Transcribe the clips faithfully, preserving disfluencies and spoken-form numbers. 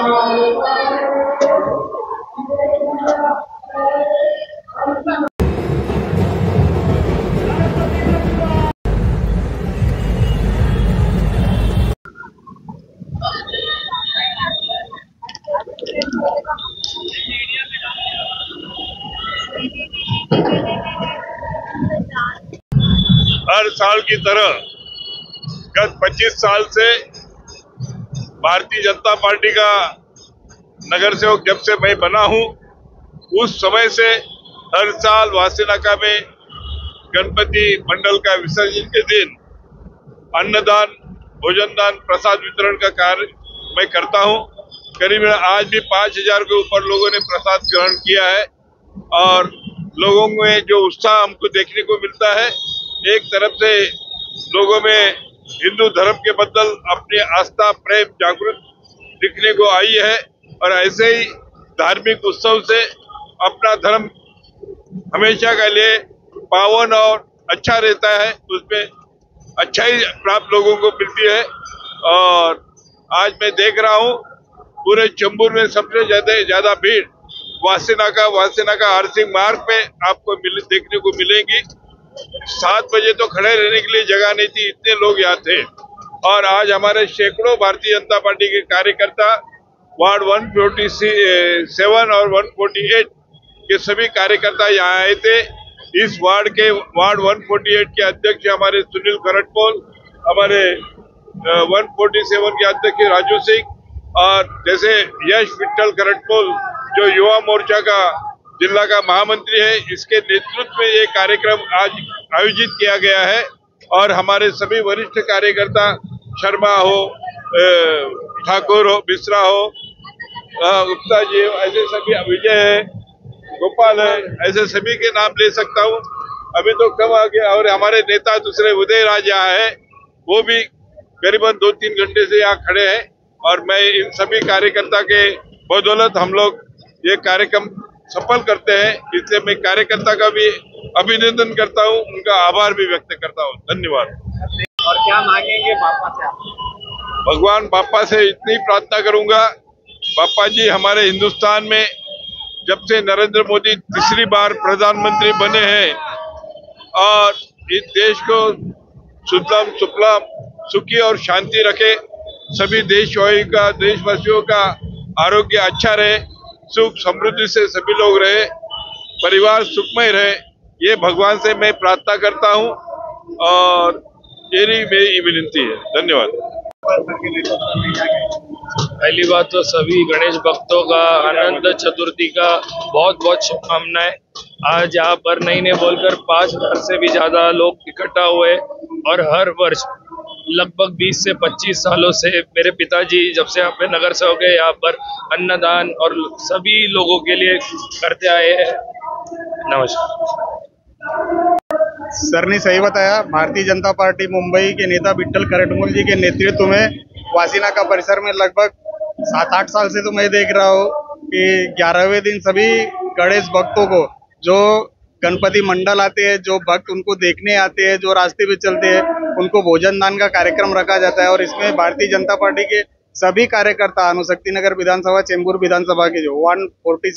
हर साल की तरह गत पच्चीस साल से भारतीय जनता पार्टी का नगर सेवक जब से मैं बना हूं, उस समय से हर साल वासीनाका में गणपति मंडल का विसर्जन के दिन अन्नदान, भोजन दान, प्रसाद वितरण का कार्य मैं करता हूं। करीब आज भी पांच हजार के ऊपर लोगों ने प्रसाद ग्रहण किया है और लोगों में जो उत्साह हमको देखने को मिलता है, एक तरफ से लोगों में हिंदू धर्म के बदल अपनी आस्था, प्रेम, जागृत दिखने को आई है और ऐसे ही धार्मिक उत्सव से अपना धर्म हमेशा के लिए पावन और अच्छा रहता है, उसमें अच्छाई प्राप्त लोगों को मिलती है। और आज मैं देख रहा हूँ पूरे चंबूर में सबसे ज्यादा ज्यादा भीड़ वासीनाका वासीनाका हर सिंह मार्ग पे आपको मिल, देखने को मिलेगी। सात बजे तो खड़े रहने के लिए जगह नहीं थी, इतने लोग यहाँ थे। और आज हमारे सैकड़ों भारतीय जनता पार्टी के कार्यकर्ता वार्ड एक सौ सैंतालीस और एक सौ अड़तालीस के सभी कार्यकर्ता यहाँ आए थे। इस वार्ड के वार्ड एक सौ अड़तालीस के अध्यक्ष हमारे सुनील खरटपोल, हमारे एक सौ सैंतालीस के अध्यक्ष राजू सिंह और जैसे यश विठल खरटपोल जो युवा मोर्चा का जिला का महामंत्री है, इसके नेतृत्व में ये कार्यक्रम आज आयोजित किया गया है। और हमारे सभी वरिष्ठ कार्यकर्ता शर्मा हो, ठाकुर हो, मिश्रा हो, गुप्ता जी, ऐसे सभी, विजय है, गोपाल है, ऐसे सभी के नाम ले सकता हूँ। अभी तो कम आ गया। और हमारे नेता दूसरे उदय राज यहाँ है, वो भी करीबन दो तीन घंटे से यहाँ खड़े हैं। और मैं इन सभी कार्यकर्ता के बदौलत हम लोग ये कार्यक्रम सफल करते हैं, इसलिए मैं कार्यकर्ता का भी अभिनंदन करता हूं, उनका आभार भी व्यक्त करता हूं। धन्यवाद। और क्या मांगेंगे बापा से? भगवान बापा से इतनी प्रार्थना करूंगा, बापा जी हमारे हिंदुस्तान में जब से नरेंद्र मोदी तीसरी बार प्रधानमंत्री बने हैं और इस देश को सुतलम सुफलम सुखी और शांति रखे, सभी देशवासियों का देशवासियों का आरोग्य अच्छा रहे, सुख समृद्धि से सभी लोग रहे, परिवार सुखमय रहे, ये भगवान से मैं प्रार्थना करता हूं और यही मेरी विनती है। धन्यवाद। पहली बात तो सभी गणेश भक्तों का अनंत चतुर्थी का बहुत बहुत शुभकामनाएं। आज यहाँ पर नहीं नहीं बोलकर पांच हजार से भी ज्यादा लोग इकट्ठा हुए और हर वर्ष लगभग बीस से पच्चीस सालों से मेरे पिताजी जब से यहाँ पे नगर से हो गए, यहाँ पर अन्नदान और सभी लोगों के लिए करते आए हैं। नमस्कार। सर ने सही बताया। भारतीय जनता पार्टी मुंबई के नेता विठल खरटमोल जी के नेतृत्व में वासीनाका परिसर में लगभग सात आठ साल से तो मैं देख रहा हूँ कि ग्यारहवें दिन सभी गणेश भक्तों को, जो गणपति मंडल आते हैं, जो भक्त उनको देखने आते हैं, जो रास्ते पे चलते हैं, उनको भोजन दान का कार्यक्रम रखा जाता है। और इसमें भारतीय जनता पार्टी के सभी कार्यकर्ता अनुशक्ति नगर विधानसभा, चेंबूर विधानसभा के जो एक सौ सैंतालीस,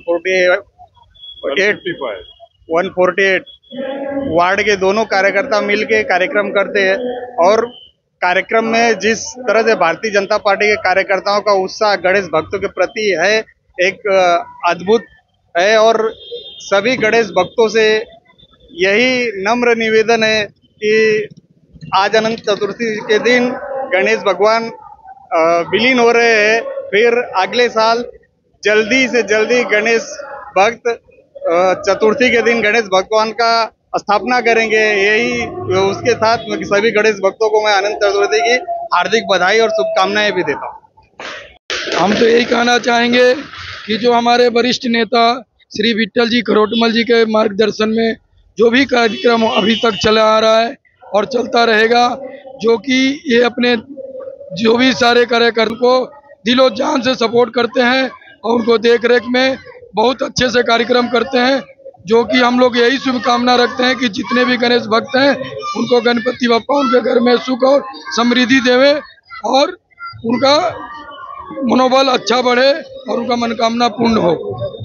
एक सौ अड़तालीस वार्ड के दोनों कार्यकर्ता मिलके कार्यक्रम करते हैं। और कार्यक्रम में जिस तरह से भारतीय जनता पार्टी के कार्यकर्ताओं का उत्साह गणेश भक्तों के प्रति है, एक अद्भुत है। और सभी गणेश भक्तों से यही नम्र निवेदन है कि आज अनंत चतुर्थी के दिन गणेश भगवान विलीन हो रहे हैं, फिर अगले साल जल्दी से जल्दी गणेश भक्त चतुर्थी के दिन गणेश भगवान का स्थापना करेंगे। यही उसके साथ सभी गणेश भक्तों को मैं अनंत चतुर्थी की हार्दिक बधाई और शुभकामनाएं भी देता हूँ। हम तो यही कहना चाहेंगे कि जो हमारे वरिष्ठ नेता श्री विठल जी खरोटमल जी के मार्गदर्शन में जो भी कार्यक्रम अभी तक चला आ रहा है और चलता रहेगा, जो कि ये अपने जो भी सारे कार्यकर्ताओं को दिलो जान से सपोर्ट करते हैं और उनको देख रेख में बहुत अच्छे से कार्यक्रम करते हैं, जो कि हम लोग यही शुभकामना रखते हैं कि जितने भी गणेश भक्त हैं उनको गणपति बप्पा उनके घर में सुख और समृद्धि देवे और उनका मनोबल अच्छा बढ़े और उनका मनोकामना पूर्ण हो।